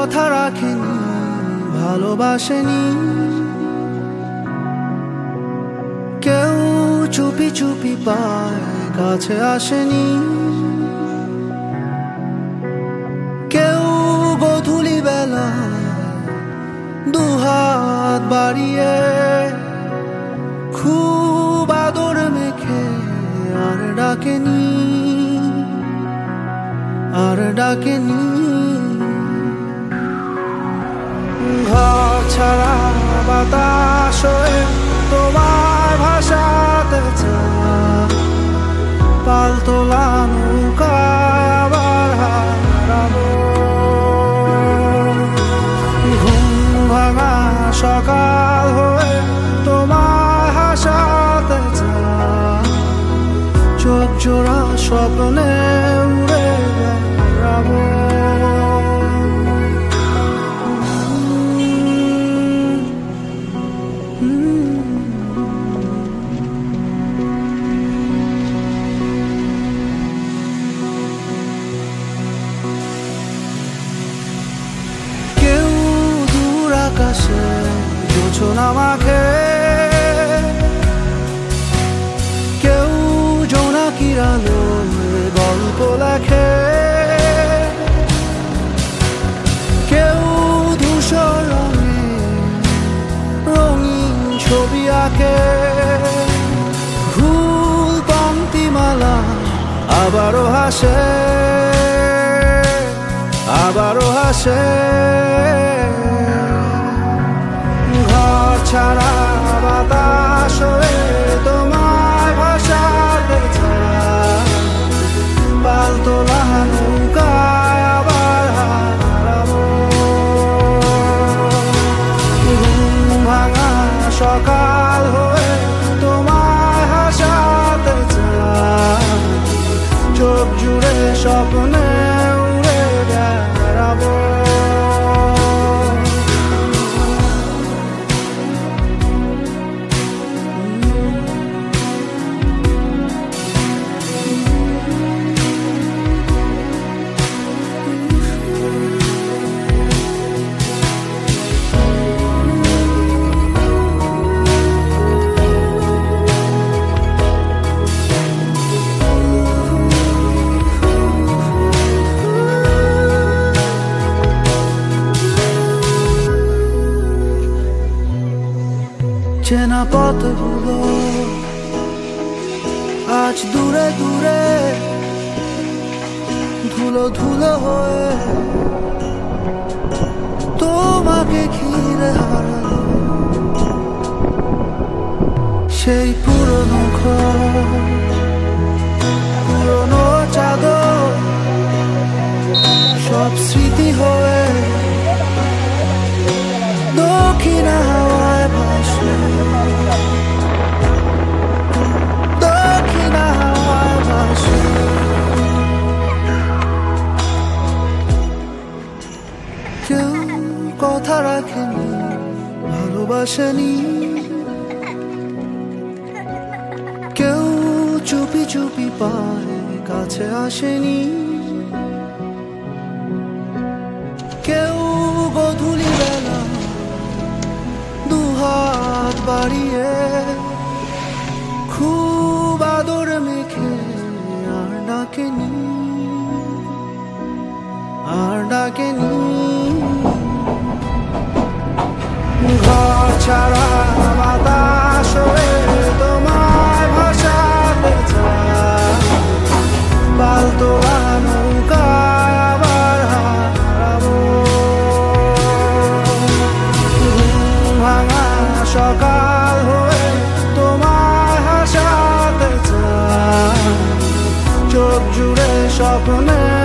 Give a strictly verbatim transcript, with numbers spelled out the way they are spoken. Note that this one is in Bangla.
কথা রাখেনি, ভালোবাসেনি, কেউ চুপি চুপি পায় কাছে আসেনি, কেউ গোধূলি বেলা দুহাত বাড়িয়ে খুব আদর মেখে আর ডাকেনি, আর ডাকেনি। ঘর ছাড়া বাতাস হয়ে তোমার ভাষাতে পালতোলা নৌকায় আবার হারাবো। ঘুম ভাঙা সকাল হয়ে তোমার হাসাতে চোখ জোড়া স্বপ্নে উড়ে বেড়াবো। কেউ দূর আকাশে জোছনা মাখে, কেউ জোনাকির আলোয় গল্প লেখে, কেউ ধূসর রঙে রঙিন ছবি আঁকে। ভুল পংক্তিমালা আবারও হাসে, আবারও হাসে। ঘর ছাড়া বাতাস হয়ে তোমার ভাষাতে পালতোলা নৌকায় আবার হারাবো। ঘুম ভাঙা সকাল হয়ে তোমার হাসাতে চোখ জুড়ে স্বপ্নে উড়ে বেড়াবো। চেনা পথগুলো আজ দূরে দূরে ধুলো ধুলো হয়ে তোমাকে ঘিরে হারালো। সেই পুরনো ঘর, পুরনো চাদর সব স্মৃতি হয়ে দক্ষিণ হাওয়ায় ভাসে, দক্ষিণ হাওয়ায় ভাসে। কেউ কথা রাখেনি, ভালোবাসেনি, কেউ চুপি চুপি পায় কাছে আসেনি, কেউ গোধূলি বেলা দুহাত বাড়িয়ে খুব আদর মেখে আর ডাকেনি, আর ডাকেনি। ঘর ছাড়া বাতাস হয়ে তোমার ভাষাতে পালতোলা নৌকায় আবার হারাবো। ঘুম ভাঙা সকাল হয়ে তোমার হাসাতে চোখ জুড়ে স্বপ্নে